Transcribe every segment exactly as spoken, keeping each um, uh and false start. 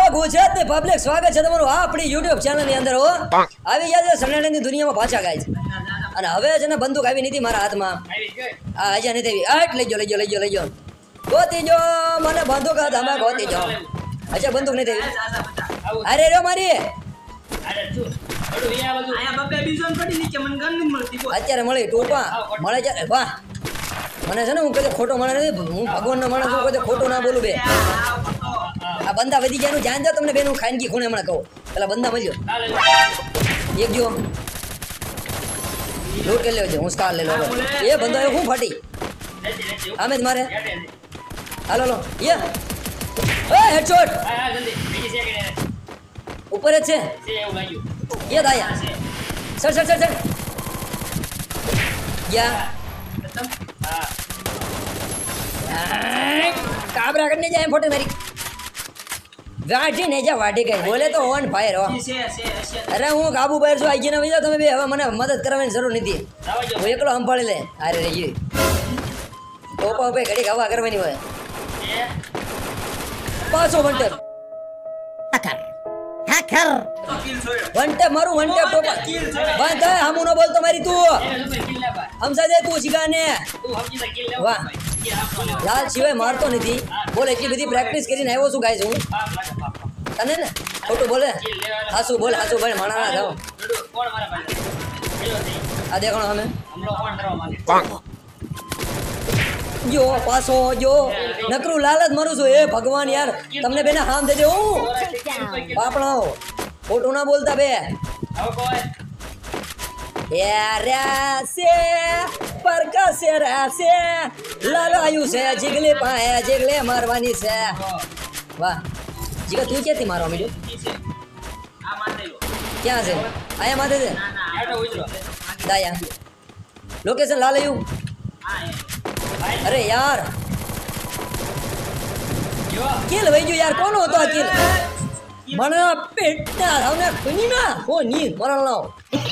ગુજરાતની પબ્લિક સ્વાગત છે તમારું આ આપણી YouTube ચેનલ ની અંદર હો આવી ગયા છે સનાતનની દુનિયામાં પાછા ગાય છે અને હવે છે ને બંદૂક આવી નથી મારા હાથમાં આ હજી નથી આવી આટ લઈ જો લઈ જો લઈ જો લઈ જો ગોતી જો મને બંદૂક હાથમાં ગોતી જો અચ્છા બંદૂક નથી આવી અરે રે મારી અત્યારે મળી ટોપા મળે છે વાહ મને છે ને હું કદી ખોટો મળે નથી હું ભગવાનનો માણસ હું કદી ખોટું ના બોલું બે આ બંદા વધી ગયા નું જાણ જાવ તમને બેનું ખાનગી ખૂણે હમણાં કહું પેલા બંદા મળ્યો એક જો લૂટ કરી લેજો હું સ્કાર લઈ લો એ બંદો હું ફાટી આમે જ મારે હાલો લો યે એ હેડશોટ ઉપર જ છે ये दाया सर सर सर सर क्या काबरा करने जाए फोटो मेरी वाटी नहीं जा वाटी गई बोले तो ऑन फायर हो अरे હું કાબુ બહાર છું આઈ ગયો ને તમે બે હવે મને મદદ કરવાની જરૂર નથી હું એકલો સંભાળી લે અરે રે જી ટોપા ઉપર ઘડી હવા કરવાની હોય પાછો વંટેપ આકર આકર વંટેપ મારું વંટેપ ટોપા બંધ હે હમુ ન બોલતો મારી તું સમજા દે તું શિકાને વાહ લાલ સિવાય મારતો નથી બોલ એટલી બધી પ્રેક્ટિસ કરીને આવ્યો છું ગાય છું તને ને ખોટું બોલે હાસુ બોલે હાસુ ભાઈ માણા ના જાઓ આ દેખાણો અમે જો પાછો જો નકરું લાલચ મારું છું એ ભગવાન યાર તમને બેને હામ દે દે હું બાપણાઓ ખોટું ના બોલતા બે પરકસે રાસે લડાયું છે જીગલે પાએ જીગલે મારવાની છે વાહ જીગા તું ક્યાંથી મારવા મીડ્યો ક્યાં છે આયા માથે છે દાયા લોકેશન લાલયું અરે યાર કિલ વઈ ગયો યાર કોનો હતો આ કિલ મને પેટના આવને ખુની ના ઓ ની મરણ લાવ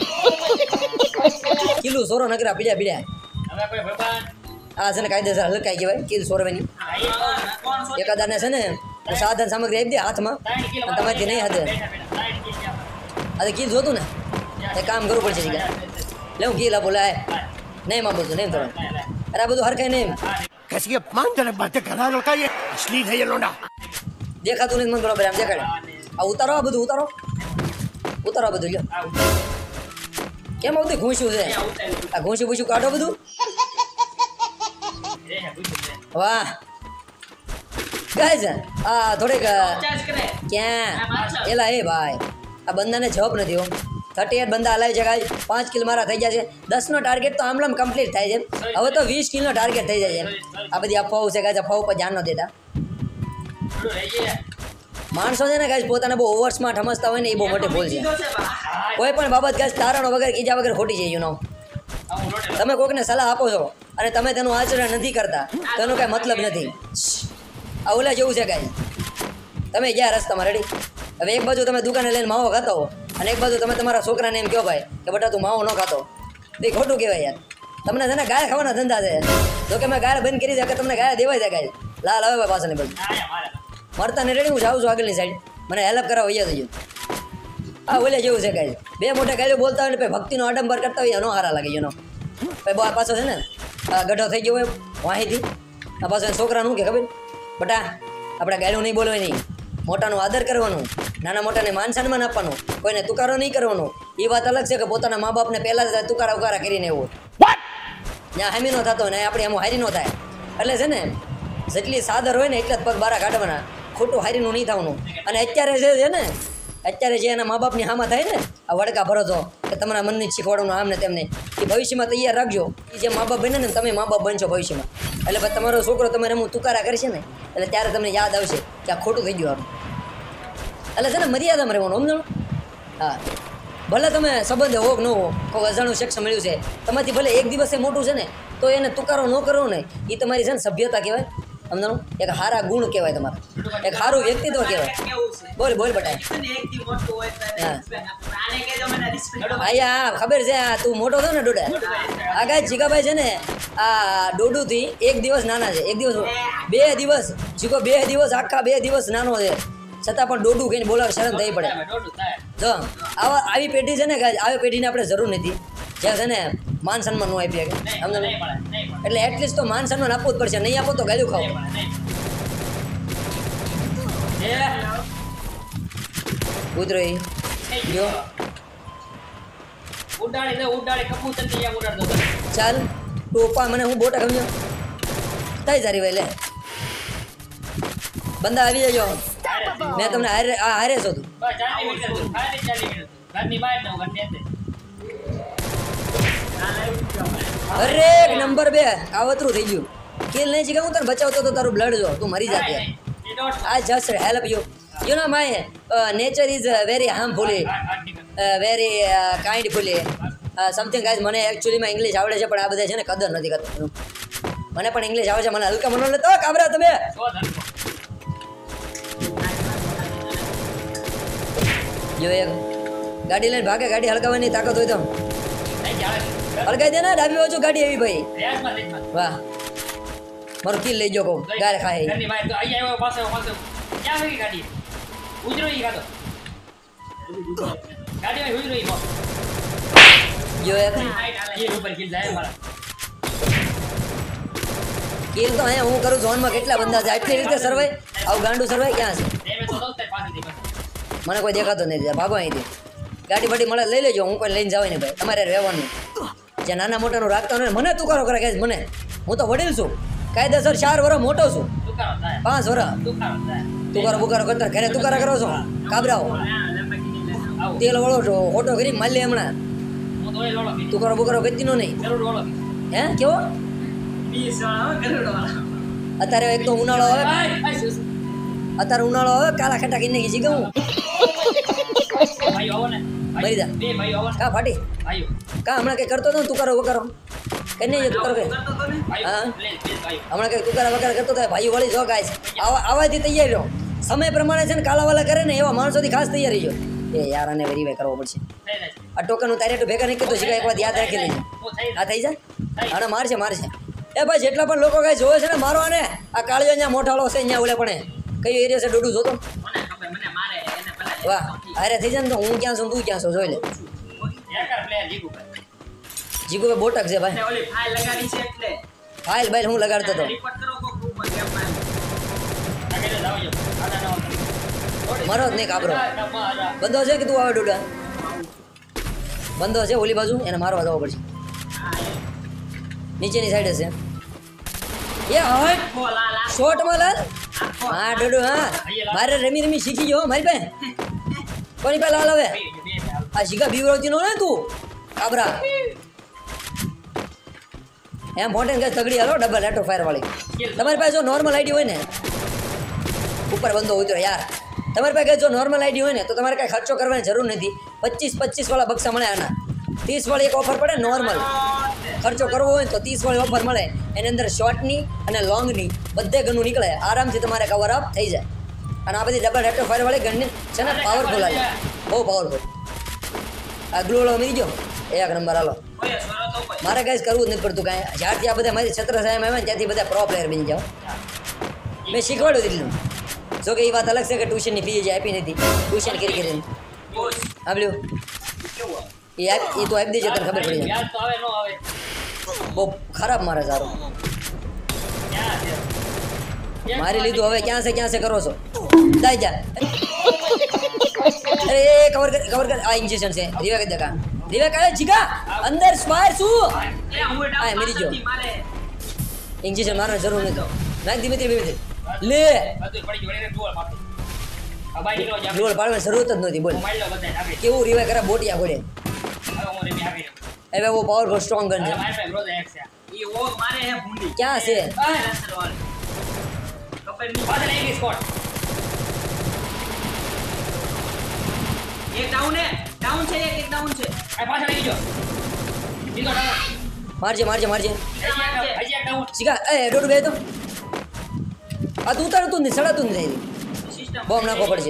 કિલો સોરો નકરા પીડ્યા પીડ્યા હવે કોઈ ભગવાન આ છે ને કાયદેસર હલકાઈ કહેવાય કિલ સોરવાની એકાદાને છે ને સાધન સામગ્રી આપી દે હાથમાં તમારથી નહીં હદે આ કિલ જોતું ને એ કામ કરવું પડશે જીગા લે હું કિલ આપો લાય નહીં માં બોલતો નહીં થોડો અરે આ બધું હરખાય નહીં कैसी अपमानजनक बातें कर रहा है लड़का ये अश्लील है ये लोंडा દેખાતું નથી મને બરાબર આમ દેખાડે આ ઉતારો આ બધું ઉતારો ઉતારો આ બધું લ્યો કેમ આવતી ઘૂંસ્યું છે આ ઘૂંસ્યું પૂછ્યું કાઢો બધું વાહ ગાય છે આ થોડીક ક્યાં એલા એ ભાઈ આ બંદાને જવાબ નથી હો થર્ટી એટ બંદા હલાવી છે ગાય પાંચ કિલ મારા થઈ ગયા છે દસનો ટાર્ગેટ તો આમલામ કમ્પ્લીટ થાય છે હવે તો વીસ કિલનો ટાર્ગેટ થઈ જાય છે આ બધી અફવાઓ છે ગાય અફવાઓ પર ધ્યાન ન દેતા માણસો છે ને ગાય પોતાને બહુ ઓવર સ્માર્ટ સમજતા હોય ને એ બહુ મોટી ભૂલ છે કોઈ પણ બાબત ગાય તારણો વગર કીજા વગર ખોટી જાય યુ નો તમે કોઈકને સલાહ આપો છો અને તમે તેનું આચરણ નથી કરતા તો એનો કાંઈ મતલબ નથી આ ઓલા જેવું છે ગાય તમે ગયા રસ્તામાં રેડી હવે એક બાજુ તમે દુકાને લઈને માવો ખાતો હો અને એક બાજુ તમે તમારા છોકરાને એમ કહો ભાઈ કે બેટા તું માવો ન ખાતો એ ખોટું કહેવાય યાર તમને છે ને ગાય ખાવાના ધંધા છે જો કે મેં ગાય બંધ કરી દે કે તમને ગાય દેવાય છે ગાય લાલ હવે ભાઈ પાછળ બધું મરતા ને રેડી હું જાઉં છું આગળની સાઈડ મને હેલ્પ કરાવો અહીંયા થઈ આ ઓલે જેવું છે ગાય બે મોટા ગાયો બોલતા હોય ને ભક્તિનો આડંબર કરતા હોય એનો હારા લાગે એનો ભાઈ બહુ આ પાછો છે ને આ ગઢો થઈ ગયો હોય વાહીથી આ પાછો છોકરાનું કે ખબર બટા આપણે ગાયનું નહીં બોલવાય નહીં મોટાનું આદર કરવાનું નાના મોટાને માન સન્માન આપવાનું કોઈને તુકારો નહીં કરવાનો એ વાત અલગ છે કે પોતાના મા બાપને પહેલાં જ તુકારા ઉકારા કરીને એવું ત્યાં હામી નો થતો ને આપણે એમ હારી નો થાય એટલે છે ને જેટલી સાદર હોય ને એટલા જ પગ બારા કાઢવાના ખોટું હારીનું નહીં થવાનું અને અત્યારે જે છે ને અત્યારે જે એના મા બાપની હામાં થાય ને આ વડકા ભરો છો કે તમારા મનની શીખવાડવાનું આમ ને તેમને એ ભવિષ્યમાં તૈયાર રાખજો એ જે મા બાપ બને ને તમે મા બાપ બનશો ભવિષ્યમાં એટલે પછી તમારો છોકરો તમારે એમ તુકારા કરશે ને એટલે ત્યારે તમને યાદ આવશે કે આ ખોટું થઈ ગયું આમ એટલે છે ને મર્યાદામાં રહેવાનું સમજો હા ભલે તમે સંબંધ હો કે ન હો કોઈ અજાણું શખ્સ મળ્યું છે તમારાથી ભલે એક દિવસે મોટું છે ને તો એને તુકારો ન કરવો ને એ તમારી છે ને સભ્યતા કહેવાય સમજાણું એક સારા ગુણ કહેવાય તમારા એક સારું વ્યક્તિત્વ કહેવાય બોલ બોલ બટા હા ખબર છે આ તું મોટો થયો ને ડોડા આ ગાય જીગાભાઈ છે ને આ ડોડુથી એક દિવસ નાના છે એક દિવસ બે દિવસ જીગો બે દિવસ આખા બે દિવસ નાનો છે છતાં પણ ડોડું કહીને બોલાવે શરમ થઈ પડે દોઢું થાય જો આવા આવી પેઢી છે ને guys, આવી પેઢીને આપણે જરૂર નથી જ્યાં છે ને માન સન્માન નો આપીએ કે નહીં સમજો ને? નહીં મળે નહીં મળે એટલે એટલીસ્ટ તો માન સન્માન આપવું જ પડશે નહીં આપો તો ગાલ્યું ખાઓ નહીં મળે નહીં મળે. કૂતરો ઈ એ જો ઉડાડી દે ઉડાડી કબૂતર ની જેમ ઉડાડતો હતો. ચાલ તું ઉપા મને હું બોટા ગમ્યો થઈ સારી ભાઈ લે બંદા આવી જજો મેં તમને હારે આ હારે છો તું બસ ચાલી મિનિટ હતું. ખાલી ચાલી મિનિટ હતું. ઘરની બહાર ન ઘરની અંદર. અરે એક નંબર બે કાવતરું થઈ ગયું કિલ નહીં જીગા હું તને બચાવતો તો તારું બ્લડ જો તું મરી જાતી નહીં, એ દોઢ I just help you. You know my uh, nature is uh, very harmfully, uh, very uh, kindfully. Uh, something guys મને એકચ્યુઅલીમાં ઇંગ્લિશ આવડે છે પણ આ બધા છે ને કદર નથી કરતા મને પણ ઇંગ્લિશ આવે છે મને હલકા મનો લેતો કાબરા તમે સો ધરકો. જો એક ગાડી લઈને ભાગે ગાડી હલકાવવાની તાકાત હોય તો નહીં ચાલે. હલકાઈ દે ને ડાબી બાજુ ગાડી એવી ભાઈ રિયાઝમાં રીતમાં. વાહ મારું કિલ લઈ જો કહું ગાય ખાય ઘરની બહાર તો અહીંયા આવ્યો પાછો આવ્યો, પાછો આવ્યો. ક્યાં વહી ગાડી ઉજરો ઈ કાઢો ગાડીમાં ઉજરો ઈ બો. જો એક એ ઉપર કિલ જાય મારા. કિલ તો અહીંયા હું કરું ઝોનમાં કેટલા બંદા છે આટલી રીતે સર્વાઈ આવું ગાંડું સર્વાઈ ક્યાં છે ડેમેજ તો દઉં જ તારી પાસેથી બસ. મને કોઈ દેખાતો નથી ભાગો અહીંથી ગાડી બાડી મળે લઈ લેજો હું કોઈ લઈને જવાય ને ભાઈ તમારે રહેવાનું જે નાના મોટાનું રાખતા હોય ને મને તું કરો કરે કે મને હું તો વડીલ છું કાયદેસર ચાર વર્ષ મોટો છું દુકાનો થાય પાંચ વર્ષ દુકાનો થાય. તુકારો બુકારો કરતા ઘરે તુકારા કરો છો કાબરાઓ આવું તેલ વળો છો ઓટો કરી મારી લે હમણાં હું તો એ લોડો કીધું. તુકારો બુકારો કરતી નો નહીં જરૂર લોડો હે કેવો વીસ વાળો ગરુડો વાળો. અત્યારે એક તો ઉનાળો આવે આય, આય, શું? અત્યારે ઉનાળો આવે કાલા ખટા કરી નાખી જીગા હું ભાઈઓ આવો ને. મરી જા. બે ભાઈઓ આવો ને. કા ફાટી ભાઈઓ. કા હમણાં કઈ કરતો હતો ને તુકારો બુકારો કઈ નહીં તુકારો કઈ ભાઈઓ. હા. પ્લીઝ, પ્લીઝ, ભાઈઓ. હમણાં કઈ તુકારા વગર કરતો થાય ભાઈઓ વળી જો ગાય આવા આવાથી તૈયાર રહો સમય પ્રમાણે છે ને કાલાવાલા કરે ને એવા માણસોથી ખાસ તૈયારી જો એ યાર આને વેરીફાઈ કરવો પડશે થઈ જાય છે. આ ટોકન હું તારે ભેગા નહીં કરતો શીખા એક વાત યાદ રાખી લેજે હું થઈ આ જાય. થઈ જાય આને મારશે મારશે એ ભાઈ જેટલા પણ લોકો કાંઈ જોવે છે ને મારો આને આ કાળિયો અહીંયા મોટાળો છે અહીંયા ઓલે પણ કયો એરિયા છે ડોડું જોતો મને ખબર, મને મારે એને પેલા વાહ અરે થઈ જાય ને તો હું ક્યાં છું તું ક્યાં છો જોઈ લે હેકર પ્લેયર જીગુ ભાઈ. જીગુ ભાઈ બોટક છે ભાઈ એટલે ઓલી ફાઇલ લગાડી છે એટલે ફાઇલ બાઇલ હું લગાડતો હતો રિપોર્ટ કરો કો ગ્રુપ માં કેમ માં લગાડી જાવ જો આના ના હોતા મારો જ નહીં કાબરો બંધો છે કે તું આવે ડોડા બંધો છે ઓલી બાજુ એને મારવા જવો પડશે નીચેની સાઈડ હશે એ હટ શોર્ટમાં લાલ હા ડોડો હા મારે રમી રમી શીખી ગયો હો મારી પાસે કોની પાસે લાલ હવે આ શીખા બીવરોતી નો ને તું કાબરા એમ ફોન્ટેન ગેસ તગડી હાલો ડબલ લેટો ફાયર વાળી તમારી પાસે જો નોર્મલ આઈડી હોય ને ઉપર બંધો ઉતરો યાર તમારી પાસે જો નોર્મલ આઈડી હોય ને તો તમારે કાંઈ ખર્ચો કરવાની જરૂર નથી પચીસ પચીસ વાળા બક્સા મળે આના ત્રીસ વાળી એક ઓફર પડે નોર્મલ ખર્ચો કરવો હોય તો ત્રીસ વાળી ઓફર મળે એની અંદર શોર્ટની અને લોંગની બધે ગનનું નીકળે આરામથી તમારે કવર અપ થઈ જાય અને આ બધી ડબલ રેટો ફાયર વાળી ગનની છે ને પાવરફુલ આવે બહુ પાવરફુલ આ ગ્લો વાળો મરી ગયો એક નંબર હાલો ઓય સોરો તો કોઈ મારે કાંઈ જ કરવું જ નથી પડતું કાંઈ જ્યારથી આ બધા મારી છત્ર સાહેબ આવે ને ત્યાંથી બધા પ્રો પ્લેયર બની જાઓ મેં શીખવાડ્યું દીધું જો કે એ વાત અલગ છે કે ટ્યુશનની ફી જે આપી નથી ટ્યુશન કરી કરીને બોસ સાંભળ્યું કેવો એ આપ એ તો આપી દેજે તને ખબર પડી જાય વ્યાજ તો આવે નો આવે બહુ ખરાબ મારે સારું ક્યાં છે મારી લીધું હવે ક્યાં છે ક્યાં છે કરો છો દાઈ જા અરે કવર કર કવર કર આ ઇન્જેક્શન છે રીવા કરી દેખા રીવા કરે જીગા અંદર સ્માર શું એ હું એડા આ મરી ગયો. મારે ઇન્જેક્શન મારવાની જરૂર નથી નાખ ધીમે ધીમે ધીમે લે બધું પડી ગયું એને ડોલ મારતો આ બાઈ નો જ ડોલ પાડવાની જરૂરત જ નથી બોલ મોબાઈલ લો બધાય આપી કેવું રીવા કરે બોટિયા ઘોડે હવે હું રેમી આપી દઉં હવે બહુ પાવરફુલ સ્ટ્રોંગ ગન છે મારી પાસે રોજ એક છે ઈ ઓ મારે હે ભૂંડી ક્યાં છે આ રસર વાળ કપડ ની પાછળ એક સ્કોટ એક ડાઉન હે ડાઉન છે એક એક ડાઉન છે આ પાછળ આવી ગયો દીધો ડાઉન મારજે મારજે મારજે હજી એક ડાઉન શીખા એ ડોડું બે તો આ તું ઉતારતું જ નહીં સડાતું જ નહીં સિસ્ટમ બોમ્બ નાખવો પડશે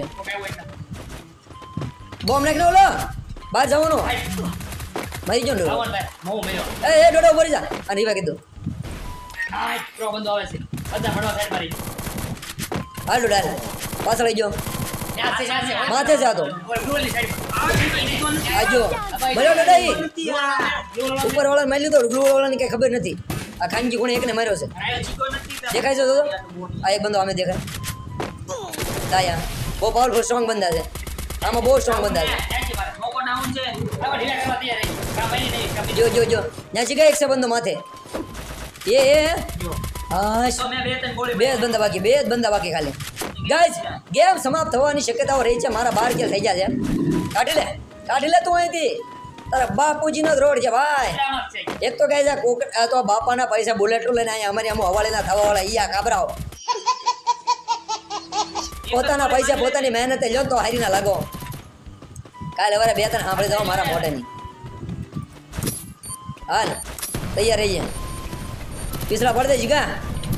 બોમ્બ નાખીને ઓલો બહાર જવાનો મરી ગયો ને ડોડો. આવન ભાઈ મો મેરો એ એ ડોડો મરી જા આ રીવા કીધું આ પ્રો બંદો આવે છે બધા ફડવા સાઈડ મારી હાલ ડોડા હાલ પાછળ આવી ગયો જાશે, જાશે. માથે જાતો ઓય, ગોલી સાઈડ. આ જો ભલે દાદા ઈ ગોલ ઉપર વાળા મારી લીધો ગ્લુ વાળાની કઈ ખબર નથી આ ખાનજી કોણે એકને માર્યો છે આયો ચીકો નથી. દેખાય છે તો આ એક બંદો અમે દેખાય દાયા બહુ પાવરફુલ સ્ટ્રોંગ બંદા છે આમાં બહુ સ્ટ્રોંગ બંદા છે ત્યાંથી મારે. મોકો ડાઉન છે. હવે ઢીલા કરવા તૈયાર રહી. કામ બની નહીં, કામ બની જો જો જો ત્યાં શીખાય એક છે બંદો માથે એ એ જો. હા તો મેં બે ત્રણ ગોળી બે જ બંદા બાકી બે જ બંદા બાકી ખાલી ગાઈઝ ગેમ સમાપ્ત થવાની શક્યતાઓ રહી છે મારા બાર કિલ થઈ ગયા છે કાઢી લે કાઢી લે તું અહીંથી તારા બાપુજીનો જ રોડ છે ભાઈ સલામત છે. એક તો ગાઈઝ આ કોક આ તો બાપાના પૈસા બુલેટું લઈને અહીંયા અમારી આમ હવાલેના થવાવાળા ઈ આ કાબરાઓ પોતાના પૈસા પોતાની મહેનતે લ્યો ને તો હારી ના લાગો કાલે હવે બે ત્રણ સાંભળી દો મારા મોઢેની હાલ તૈયાર રહીએ પીસરા પડ દે જીગા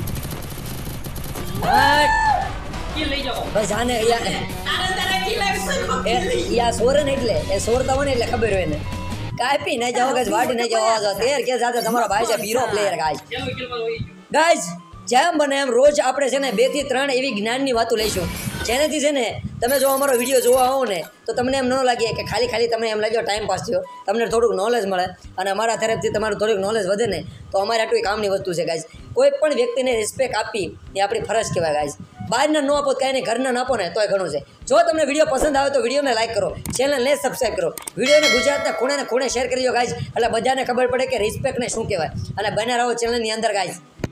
હટ કિલ લઈ જાઓ. બસ આને યા એ યા સોરે ને એટલે એ સોરતા હોય ને એટલે ખબર હોય ને કાપી નહીં જાઓ ગાઈસ વાટી નહીં જાઓ તેર કે સાથે તમારો ભાઈ છે પીરો પ્લેયર ગાઈસ પેલું કિલ માં હોઈ ગયું. ગાઈસ જેમ બને એમ રોજ આપણે છે ને બે થી ત્રણ એવી જ્ઞાનની વાતો લઈશું જેનાથી છે ને તમે જો અમારો વિડીયો જોવા આવો ને તો તમને એમ ન લાગે કે ખાલી ખાલી તમને એમ લાગ્યો ટાઈમ પાસ થયો તમને થોડુંક નોલેજ મળે અને અમારા તરફથી તમારું થોડુંક નોલેજ વધે ને તો અમારે આટલું કામની વસ્તુ છે ગાઈસ કોઈ પણ વ્યક્તિને રિસ્પેક્ટ આપી એ આપણી ફરજ કહેવાય ગાઈસ બહારના ન આપો કાંઈ નહીં ઘરના ન આપો ને તોય ઘણું છે જો તમને વિડીયો પસંદ આવે તો વિડીયોને લાઈક કરો ચેનલને સબસ્ક્રાઈબ કરો વિડીયોને ગુજરાતના ખૂણે ને ખૂણે શેર કરી દો ગાઈસ એટલે બધાને ખબર પડે કે રિસ્પેક્ટને શું કહેવાય અને બને રહો ચેનલની અંદર ગાઈસ